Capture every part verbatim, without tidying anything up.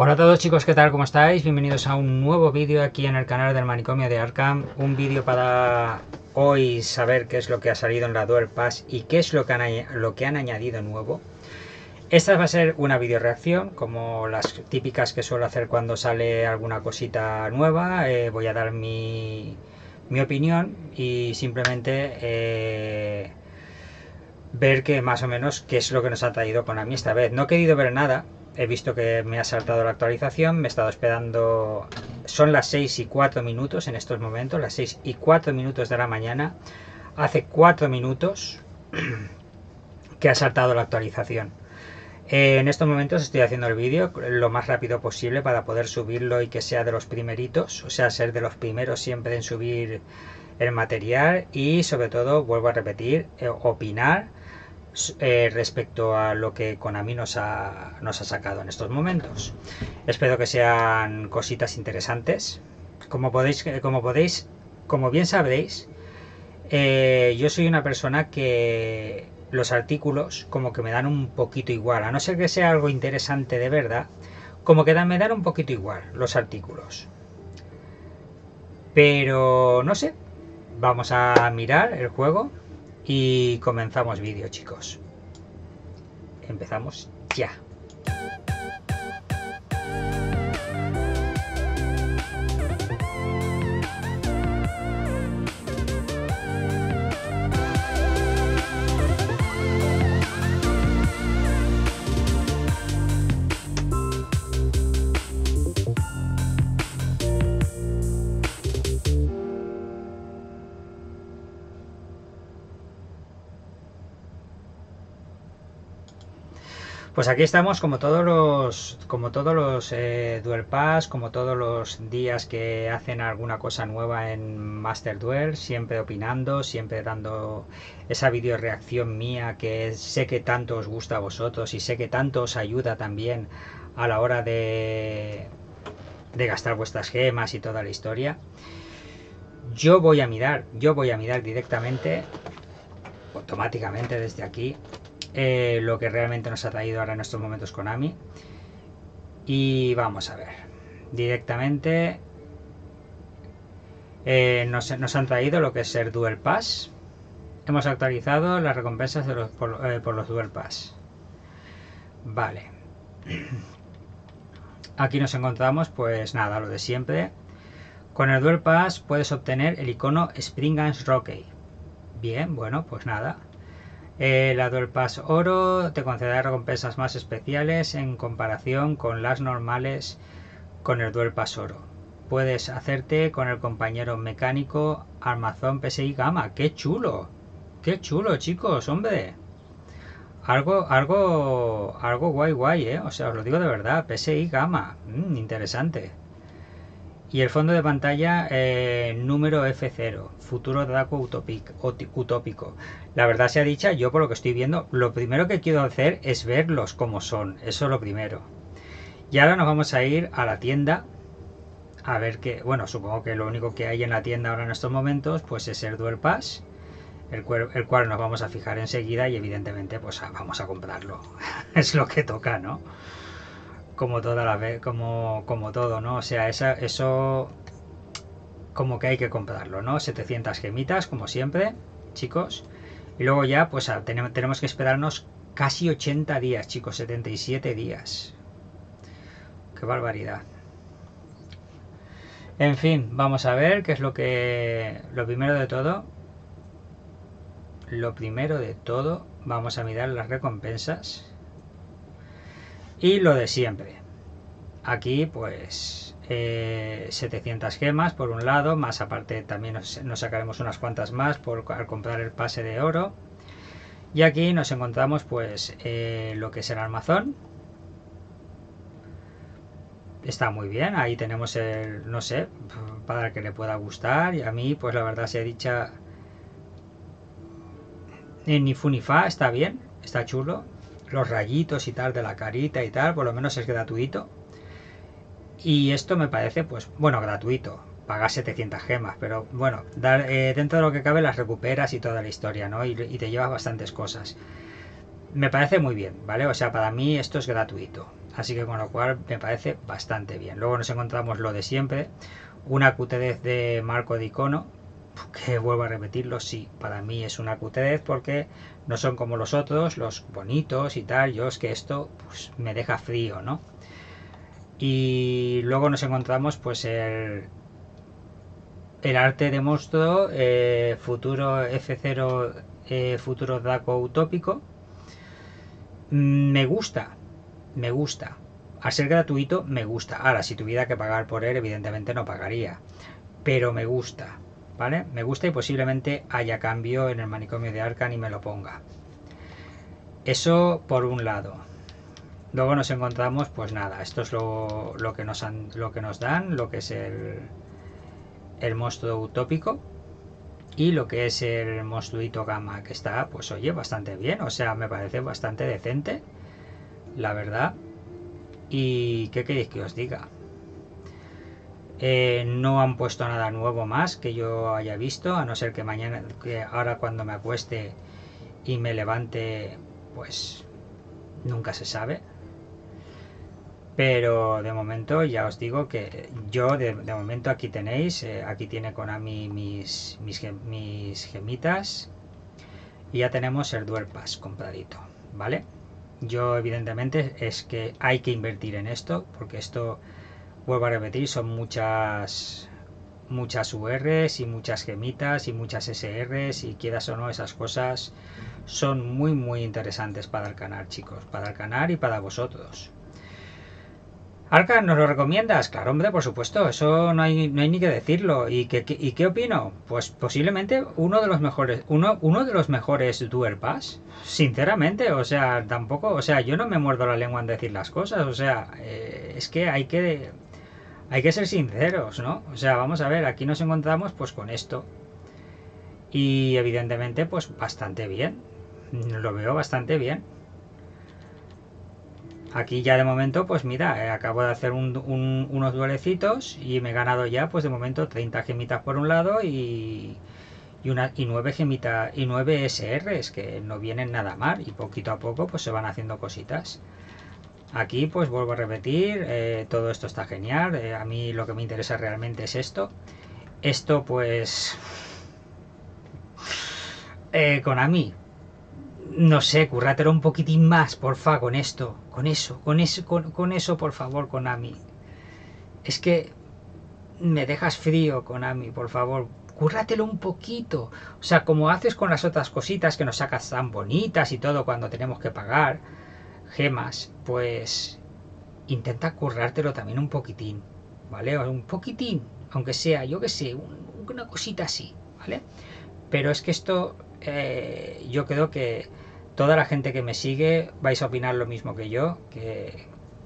Hola a todos chicos, ¿qué tal? ¿Cómo estáis? Bienvenidos a un nuevo vídeo aquí en el canal del Manicomio de Arkham. Un vídeo para hoy saber qué es lo que ha salido en la Duel Pass y qué es lo que han, lo que han añadido nuevo. Esta va a ser una video reacción, como las típicas que suelo hacer cuando sale alguna cosita nueva. Eh, voy a dar mi, mi opinión y simplemente eh, ver que más o menos qué es lo que nos ha traído Konami esta vez. No he querido ver nada. He visto que me ha saltado la actualización, me he estado esperando. Son las seis y cuatro minutos en estos momentos, las seis y cuatro minutos de la mañana. Hace cuatro minutos que ha saltado la actualización. Eh, en estos momentos estoy haciendo el vídeo lo más rápido posible para poder subirlo y que sea de los primeritos, o sea, ser de los primeros siempre en subir el material y sobre todo, vuelvo a repetir, eh, opinar Eh, respecto a lo que Konami nos ha, nos ha sacado en estos momentos. Espero que sean cositas interesantes. Como podéis, como podéis, como bien sabréis, eh, yo soy una persona que los artículos como que me dan un poquito igual, a no ser que sea algo interesante de verdad, como que dan, me dan un poquito igual los artículos. Pero no sé, vamos a mirar el juego y comenzamos vídeo, chicos. Empezamos ya. Pues aquí estamos como todos los como todos los eh, Duel Pass, como todos los días que hacen alguna cosa nueva en Master Duel, siempre opinando, siempre dando esa video reacción mía que sé que tanto os gusta a vosotros y sé que tanto os ayuda también a la hora de, de gastar vuestras gemas y toda la historia. Yo voy a mirar, yo voy a mirar directamente, automáticamente desde aquí, Eh, lo que realmente nos ha traído ahora en estos momentos Konami. Y vamos a ver. Directamente eh, nos, nos han traído lo que es el Duel Pass. Hemos actualizado las recompensas de los, por, eh, por los Duel Pass. Vale. Aquí nos encontramos, pues nada, lo de siempre. Con el Duel Pass puedes obtener el icono Spring Guns Rocky. Bien, bueno, pues nada. Eh, la Duel Pass Oro te concederá recompensas más especiales en comparación con las normales con el Duel Pass Oro. Puedes hacerte con el compañero mecánico Armazón P S I Gamma. ¡Qué chulo! ¡Qué chulo, chicos! ¡Hombre! Algo, algo, algo guay guay, ¿eh? O sea, os lo digo de verdad. P S I Gamma. Mm, interesante. Y el fondo de pantalla eh, número F cero, futuro Draco utópico. La verdad sea dicha, yo por lo que estoy viendo, lo primero que quiero hacer es verlos como son, eso es lo primero. Y ahora nos vamos a ir a la tienda, a ver qué, bueno, supongo que lo único que hay en la tienda ahora en estos momentos, pues es el Duel Pass, el cual, el cual nos vamos a fijar enseguida y evidentemente pues vamos a comprarlo, es lo que toca, ¿no? Como toda la vez, como, como todo, ¿no? O sea, esa, eso como que hay que comprarlo, ¿no? setecientas gemitas, como siempre, chicos. Y luego ya, pues tenemos, tenemos que esperarnos casi ochenta días, chicos, setenta y siete días. Qué barbaridad. En fin, vamos a ver qué es lo que... Lo primero de todo... Lo primero de todo, vamos a mirar las recompensas. Y lo de siempre. Aquí pues eh, setecientas gemas por un lado, más aparte también nos, nos sacaremos unas cuantas más por al comprar el pase de oro. Y aquí nos encontramos pues eh, lo que es el armazón. Está muy bien, ahí tenemos el, no sé, para el que le pueda gustar. Y a mí pues la verdad sea dicha, ni fu ni fa, está bien, está chulo. Los rayitos y tal de la carita y tal, por lo menos es gratuito. Y esto me parece, pues, bueno, gratuito. Pagas setecientas gemas, pero bueno, dar, eh, dentro de lo que cabe las recuperas y toda la historia, ¿no? Y, y te llevas bastantes cosas. Me parece muy bien, ¿vale? O sea, para mí esto es gratuito. Así que con lo cual me parece bastante bien. Luego nos encontramos lo de siempre, una Q T D de marco de icono, que vuelvo a repetirlo, sí, para mí es una Q T D porque no son como los otros, los bonitos y tal. Yo es que esto pues, me deja frío, ¿no? Y luego nos encontramos pues el, el arte de monstruo, eh, futuro F cero, eh, futuro Draco utópico. Me gusta, me gusta. Al ser gratuito, me gusta. Ahora, si tuviera que pagar por él, evidentemente no pagaría. Pero me gusta, ¿vale? Me gusta y posiblemente haya cambio en el manicomio de Arkham y me lo ponga. Eso por un lado. Luego nos encontramos, pues nada, esto es lo, lo, que, nos han, lo que nos dan, lo que es el, el monstruo utópico y lo que es el monstruito gamma, que está, pues oye, bastante bien. O sea, me parece bastante decente, la verdad. ¿Y qué queréis que os diga? Eh, no han puesto nada nuevo más que yo haya visto, a no ser que mañana, que ahora cuando me acueste y me levante, pues nunca se sabe. Pero de momento ya os digo que yo, de, de momento aquí tenéis, eh, aquí tiene Konami mis, mis, mis gemitas y ya tenemos el Duel Pass compradito, ¿vale? Yo evidentemente es que hay que invertir en esto, porque esto, vuelvo a repetir, son muchas muchas U Rs y muchas gemitas y muchas S Rs, y quieras o no, esas cosas son muy muy interesantes para el canal, chicos, para el canal y para vosotros. Arkham, ¿nos lo recomiendas? Claro, hombre, por supuesto, eso no hay, no hay ni que decirlo. ¿Y qué, qué, ¿Y qué opino? Pues posiblemente uno de los mejores, uno, uno de los mejores Duel Pass, sinceramente. O sea, tampoco, o sea, yo no me muerdo la lengua en decir las cosas. O sea, eh, es que hay que hay que ser sinceros, ¿no? O sea, vamos a ver, aquí nos encontramos pues con esto. Y evidentemente, pues bastante bien. Lo veo bastante bien. Aquí ya de momento, pues mira, eh, acabo de hacer un, un, unos duelecitos y me he ganado ya, pues de momento treinta gemitas por un lado y, y, una, y nueve gemitas y nueve S Rs, que no vienen nada mal, y poquito a poco pues se van haciendo cositas. Aquí pues vuelvo a repetir, eh, todo esto está genial, eh, a mí lo que me interesa realmente es esto. Esto pues... Eh, Konami, no sé, currátelo un poquitín más, porfa, con esto, con eso, con eso, con, con eso, por favor, Konami. Es que me dejas frío, Konami, por favor, cúrratelo un poquito. O sea, como haces con las otras cositas que nos sacas tan bonitas y todo cuando tenemos que pagar gemas, pues intenta currártelo también un poquitín, ¿vale? Un poquitín, aunque sea, yo que sé, un, una cosita así, ¿vale? Pero es que esto, eh, yo creo que toda la gente que me sigue vais a opinar lo mismo que yo, que,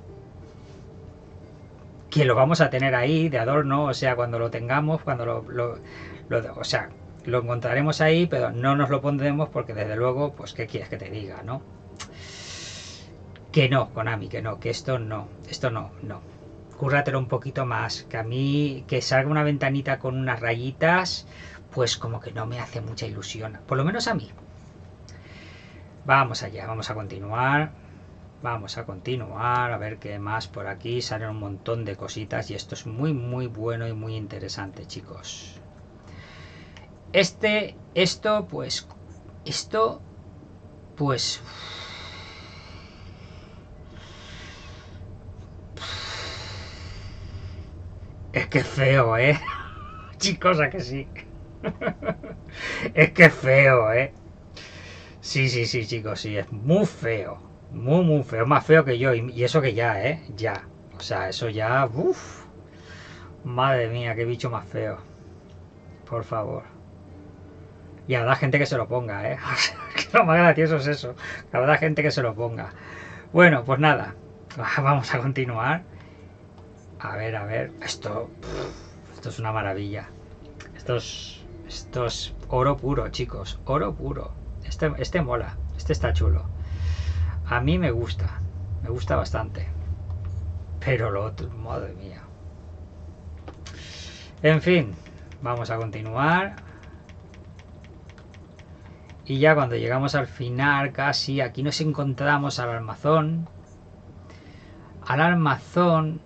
que lo vamos a tener ahí de adorno, o sea, cuando lo tengamos, cuando lo, lo, lo, o sea, lo encontraremos ahí, pero no nos lo pondremos porque desde luego, pues, ¿qué quieres que te diga, no? Que no, Konami, que no, que esto no, esto no, no. Cúrratelo un poquito más, que a mí, que salga una ventanita con unas rayitas, pues como que no me hace mucha ilusión, por lo menos a mí. Vamos allá, vamos a continuar. Vamos a continuar, a ver qué más por aquí. Salen un montón de cositas y esto es muy muy bueno y muy interesante, chicos. Este, esto, pues, esto, pues... Es que es feo, ¿eh? Chicos, ¿a que sí? Es que es feo, ¿eh? Sí, sí, sí, chicos, sí, es muy feo. Muy, muy feo, más feo que yo. Y eso que ya, ¿eh? Ya. O sea, eso ya... Uf. Madre mía, qué bicho más feo. Por favor. Y habrá gente que se lo ponga, ¿eh? Lo más gracioso es eso. Habrá gente que se lo ponga. Bueno, pues nada. Vamos a continuar. A ver, a ver. Esto... Esto es una maravilla. Esto es... Esto es oro puro, chicos. Oro puro. Este, este mola. Este está chulo. A mí me gusta. Me gusta bastante. Pero lo otro... Madre mía. En fin. Vamos a continuar. Y ya cuando llegamos al final, casi, aquí nos encontramos al armazón. al armazón.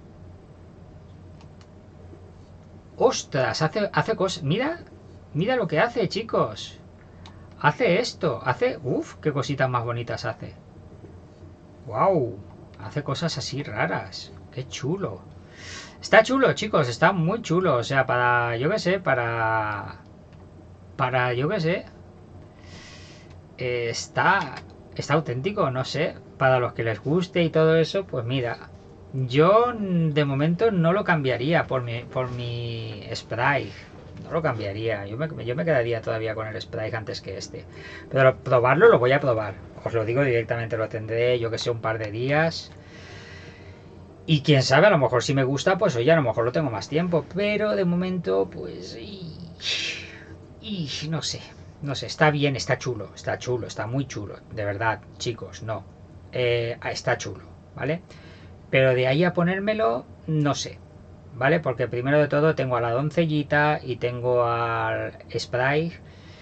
¡Ostras! Hace, hace cosas. Mira, mira lo que hace, chicos. Hace esto. Hace... Uf, qué cositas más bonitas hace. ¡Wow! Hace cosas así raras. ¡Qué chulo! Está chulo, chicos. Está muy chulo. O sea, para... Yo qué sé, para... Para... Yo qué sé. Eh, está... Está auténtico, no sé. Para los que les guste y todo eso, pues mira... Yo de momento no lo cambiaría por mi, por mi Sprite. No lo cambiaría. Yo me, yo me quedaría todavía con el Sprite antes que este. Pero probarlo lo voy a probar. Os lo digo directamente, lo tendré yo que sé un par de días. Y quién sabe, a lo mejor si me gusta, pues oye, a lo mejor lo tengo más tiempo. Pero de momento, pues... Y, y no sé. No sé, está bien, está chulo. Está chulo, está muy chulo. De verdad, chicos, no. Eh, está chulo, ¿vale? Pero de ahí a ponérmelo, no sé, ¿vale? Porque primero de todo tengo a la doncellita y tengo al Sprite.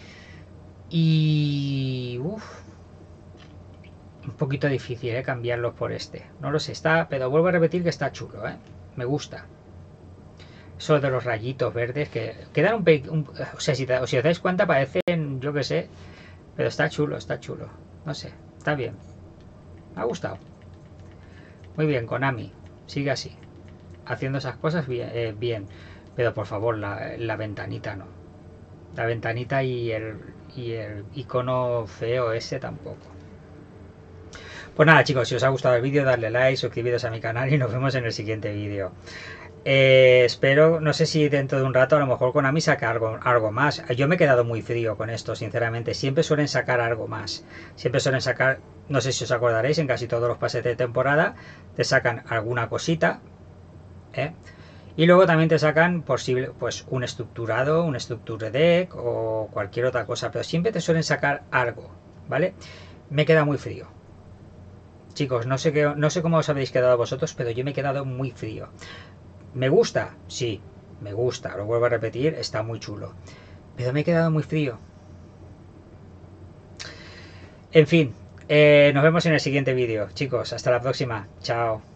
Y... Uf, un poquito difícil, ¿eh? Cambiarlos por este. No lo sé, está... Pero vuelvo a repetir que está chulo, ¿eh? Me gusta. Eso de los rayitos verdes que quedan un... un o sea, si, te, si os dais cuenta parecen, yo qué sé. Pero está chulo, está chulo. No sé, está bien. Me ha gustado. Muy bien, Konami, sigue así, haciendo esas cosas bien, eh, bien. Pero por favor, la, la ventanita no. La ventanita y el, y el icono feo ese tampoco. Pues nada, chicos, si os ha gustado el vídeo, darle like, suscribiros a mi canal y nos vemos en el siguiente vídeo. Eh, espero, no sé si dentro de un rato a lo mejor Konami saca algo, algo más. Yo me he quedado muy frío con esto, sinceramente. Siempre suelen sacar algo más. Siempre suelen sacar, no sé si os acordaréis, en casi todos los pases de temporada te sacan alguna cosita, ¿eh? Y luego también te sacan posible, pues un estructurado, un structure deck o cualquier otra cosa. Pero siempre te suelen sacar algo, ¿vale? Me queda muy frío. Chicos, no sé, qué, no sé cómo os habéis quedado vosotros, pero yo me he quedado muy frío. ¿Me gusta? Sí, me gusta, lo vuelvo a repetir, está muy chulo. Pero me he quedado muy frío. En fin, eh, nos vemos en el siguiente vídeo. Chicos, hasta la próxima. Chao.